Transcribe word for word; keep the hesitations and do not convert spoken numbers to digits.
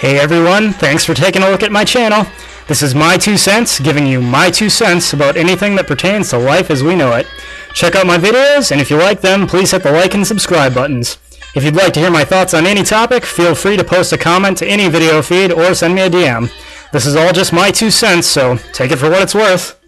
Hey everyone, thanks for taking a look at my channel. This is My Two Cents, giving you my two cents about anything that pertains to life as we know it. Check out my videos, and if you like them, please hit the like and subscribe buttons. If you'd like to hear my thoughts on any topic, feel free to post a comment to any video feed or send me a D M. This is all just my two cents, so take it for what it's worth.